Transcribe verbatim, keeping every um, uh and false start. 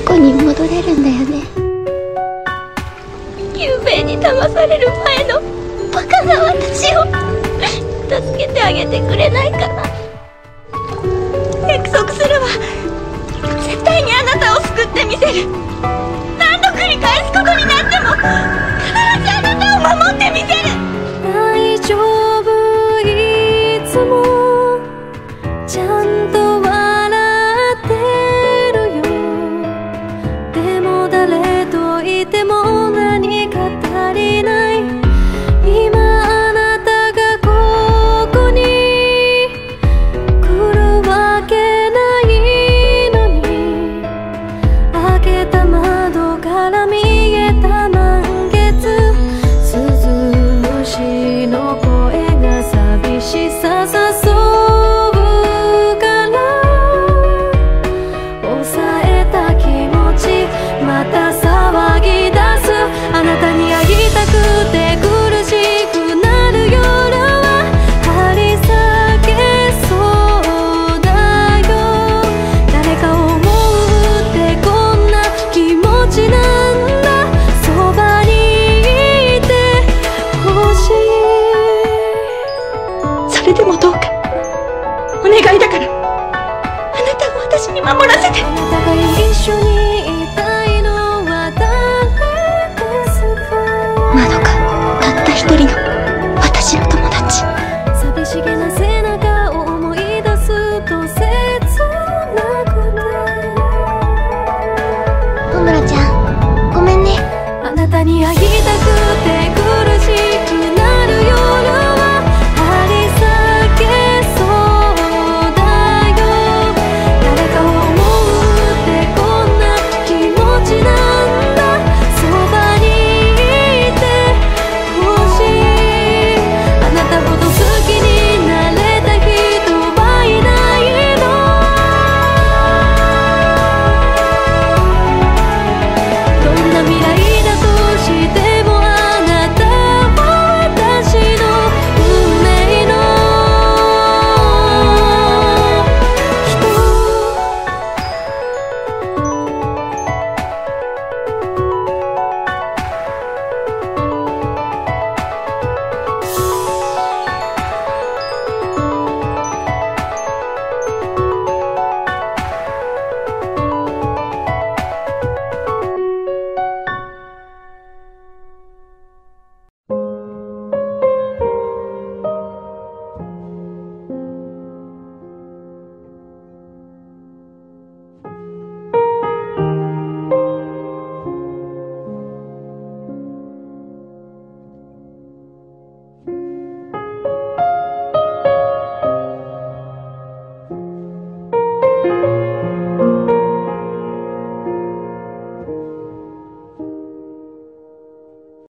こに戻れるんだよね。ゆうべに騙される前のバカな私を助けてあげてくれないかな。約束するわ。絶対にあなたを救ってみせる。何度繰り返すことになっても必ずあなたを守ってみせる。 大丈夫、いつもちゃんと笑ってるよ。でも誰といても何か足りない。今あなたがここに来るわけないのに、開けた窓から見えた満月、鈴虫の声が寂しさ誘うから、抑えた気持ちまた騒ぎ出す。あなたに会いたくて苦しくなる夜は張り裂けそうだよ。誰かを思うってこんな気持ちなんだ。そばにいてほしい。 それでもどうかお願いだから、あなたを私に守らせて。 あなたが一緒に